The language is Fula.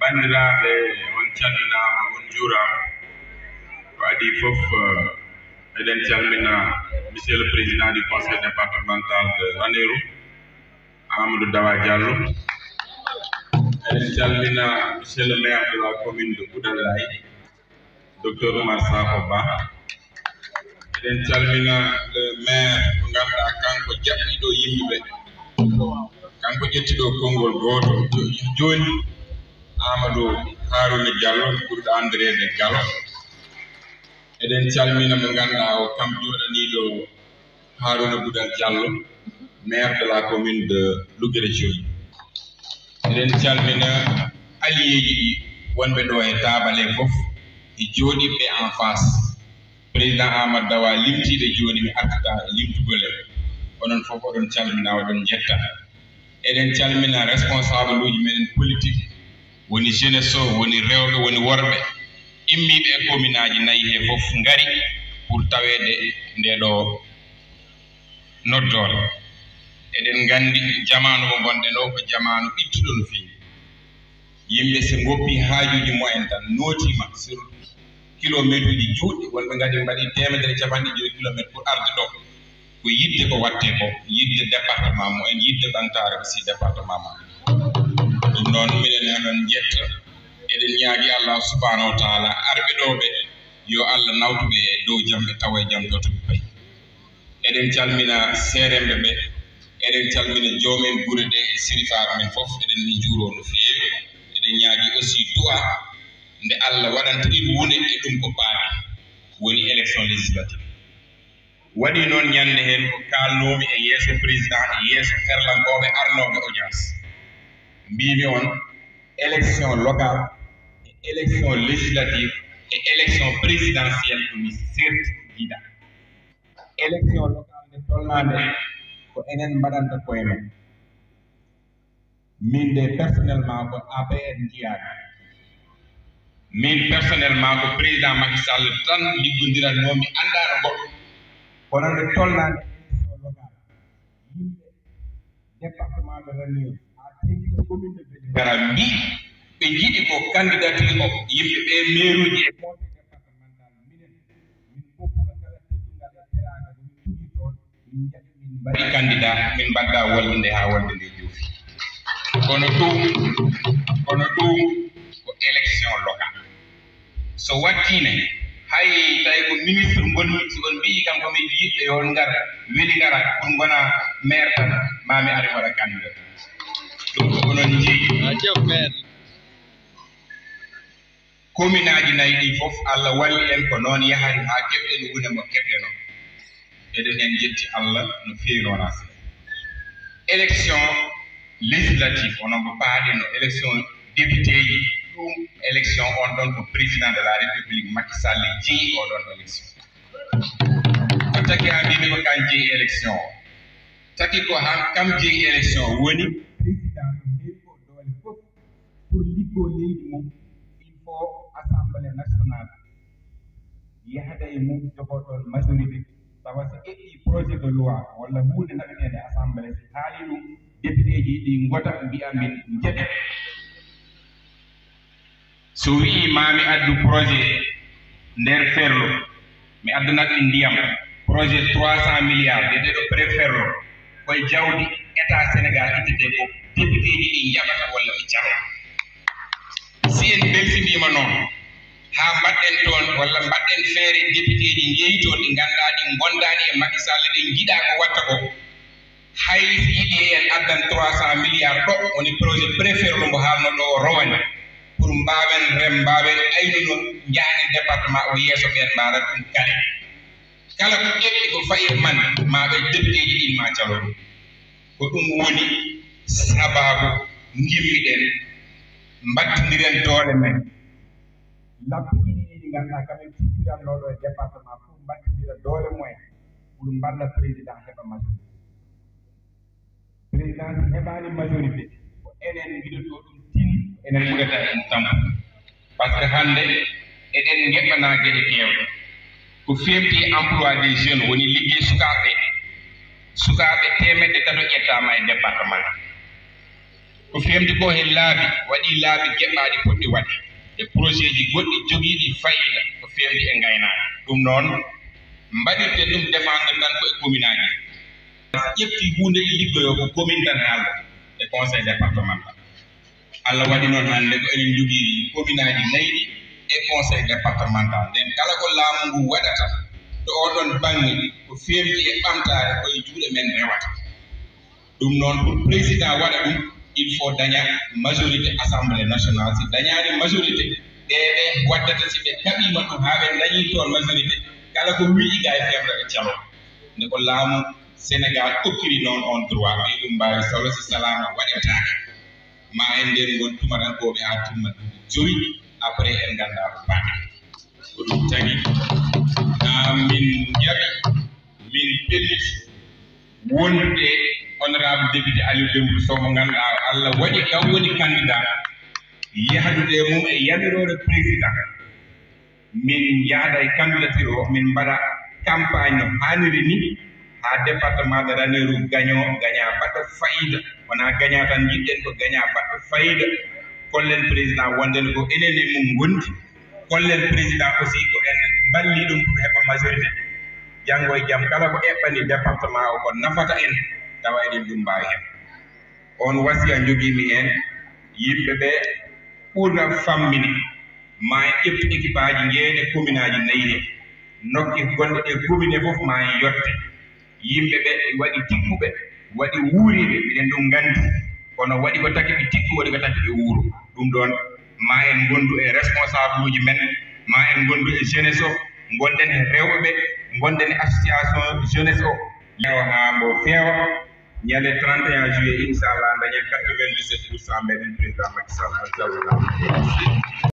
bandiraɓe on calminama on juurama ko adi fof eɗen calmina monsieur le président du conseil départemental de Ranerou Amadou Dawa Diallo. Eɗen calmina monsieur le maire de la commune de Koudalay docteur Oumar Sakho Ba. Eɗen calmina le maire mo ganduɗa kanko jaɓɓiɗo yimɓeɓe, kanko ƴettiɗo konngol goto joni Amadou Harouna Diallo ɓurɗo andirede Gallo. Eɗen calmina mo ganduɗa o kam joɗaniɗo Harouna Boudal Diallo maire de la commune de Louguéré-Joni. Eɗen calmina alliéji ɗi wonɓe ɗo e tabale fof e jooɗiɓe en face. Président Amadou Dawa limtiɗe joni mi artata e limtugole onon fof oɗon calmina oɗon jetta. Eɗen calmina responsable uji meɗen politique woni jeunesse o woni rewɓe woni worɓe immiɓe e commune aji nayyi he fof ngari pour tawede ndeɗo noddore. Eɗen gandi jamanu mo gonɗen o ko jamanu ittuɗo no fewi. Yimɓe so goppi haajuji mumen tan notima sur kilométre uji juɗɗi wonɓe gadi mbaɗi 150 kilométre pour arde ɗo ko yidde ko watte ko yidde département mumen yidde ɓantare aussi département ma. Ɗum noon minen henon jetta eɗen ñaagui Allah subhanahu wa taala arɓe ɗoɓe yo Allah nawtuɓe e dow jaam ɓe tawa e jaam to ɓe payi. Eɗen calmina seremɓe ɓe, eɗen calmina joomen guure ɗe e sirifare men fof eɗen ni juuro no feewi. Eɗen ñaagui aussi du'a nde Allah waɗanta ɗin wune e ɗum ko paami woni élection législative. Waɗi noon ñande hen ko kalnomi e yeeso président e yeeso ferlankoɓe arnoɓe audience mbimi on élection locale et élection législative et élection présidentielle ɗumi serti jiiɗa. Élection locale nde tolnade ko enen mbaɗanta koye men min de personnellement ko APR jiyaɗa, min personnellement ko président Macky Sall tan liggodiran mi andano goɗɗo. Kono nde tolnade élection locale yimɓe département de Ranerou commune de Vélingara mbi ɓe jiiɗi ko candidature o yimɓe ɓe mairuji e conseil départemental minen min fofuno kala teddungal e teraga min jogi toon min jaɓi min mbaɗi candidat min mbadda wolde ha wolde nde joofi. kono ɗum ko élection locale so wattine hay tawi ko ministre gonmi si on mbi kam komi yiɗɓe yo ngar Vélingara pour gona maire tan mami ari waɗa candidat. Ɗum ko onon jeeyi commune aji nayyi ɗi fof Allah walli en ko noon yahari ha keɓɗen wune mo keɓɗen o. Eɗen en jetti Allah no fewi noon ha seeɗa. Élection législative onon ko paaɗen no élection député ji ɗum élection on ɗon ko président de la république Macky Sall jeeyi oɗon élection. Ko taki ha mbimi ko kan jeeyi élection o taki ko kam jeeyi élection woni président ɗo heewi ko doole fof pour liggo leydi mum il faut assemblée nationale yahda e mum jogoɗon majorité tawa so ƴetti projet de loi walla hunde naɓetede assemblée si haali ɗum député ji ɗi gota mbiya min jeɗe. So wii mami addu projet nder Ferlo mi addunat ɗi ndiyam projet 300 milliards de ɗeɗo pré Ferlo koye jawdi état Sénégal ittete ko député ji ɗi jaɓata walla ɓe cala. Si en beltinima noon ha mbaɗɗen toon walla mbaɗɗen feere député ji jeeyi toon ɗi ganduɗa ɗi gondani e Macky Sall ɗi jiiɗa ko watta ko hay si yiɗi en addan 300 milliards ɗo woni projet pré Ferlo mo haalno ɗo o rowani pour mbawen rem mbawen aynuno jaanen département o yeeso ɓen mbaɗa ɗum kane kala ko ƴeɓɓi ko fayi man maɓe député ji ɗin ma calo ɗum ko ɗum woni sababu gimmiɗen mbattodiren doole men lappi ɗiɗi ɗi ganduɗa kamen cippirannoɗo e département pour mbattodira doole mumen pour mballa président heɓa majorité. Président si heɓani majorité ko enen giɗoto ɗum tini enen ɓurata en tampu par ce que hande eɗen geɓɓana gueɗe kewɗe ko femti emploi des jeunes woni liggey sukaɓe 300 ƴettama e département ko femdi ko hen laabi waɗi laabi geɓɓaɗi poɗɗi waɗe e projet ji goɗɗi jogiiɗi fayida ko femdi e ngaynaaka ɗum noon mbaɗirte ɗum défendre tan ko e commune aji ƴefti hunde e liggoyo ko commune tan haalda e conseil départemental Allah waɗi noon hannde ko enen jogii commune aji nayyi e conseil départemental nden kala ko laamu ngu waɗata to oɗon baŋnge ko femdi e ɓamtaare koye juuɗe men rewata ɗum noon pour président waɗa ɗum il faut daña majorité assemblée nationale si dañaani majorité ɗeɓe waddata si ɓe kaɓima ɗum haa ɓe dañii toon majorité kala ko wi'i ga e femre ɓe calo nde ko laamu Sénégal okkiri noon on droit ɓe ɗum mbawi solo si salama waɗetaake ma en nden gon tumarankoɓe haa tumma joyi après en ganda ko baɗe ko ɗum tagi min jaɓi min pelliti wonde honorable député Aliou Dembourou Sow mo ganduɗa Allah waɗi kam woni candidat yahdude mum e yamirore président min jahda e candidature o min mbaɗa campagne no hanniri ni ha département de Ranerou gaña baɗɗo fayida wona gaña tan jiɗɗen ko gaña baɗɗo fayida kollen président wonden ko enen e mum gondi kollen président aussi ko en balli ɗum pour heɓa majorité janggo e jaam kala ko eɓɓani département o ko nafata en tawa eɗen ɗum mbawi hen on wasiya joguimi hen yimɓe ɓe ɓurna fammini ma en ƴeftu équipe aji jeeɗe commune aji nayyi he nokki gonɗe ɗe commune fof ma en yotte yimɓe ɓe waɗi tikkuɓe waɗi wuuriɓe mbiɗen ɗum gandi kono waɗi ko taki ɓe tikku waɗi ko taki ɓe wuuro ɗum ɗon ma en gondu e responsable uji men ma en gondu e jeunesse o gonɗen e rewɓe ɓe gonɗen e association jeunesse o yewa ha mbo feewa ñande 31 juillet inchallah dañen 97% meɗen président Macky Sall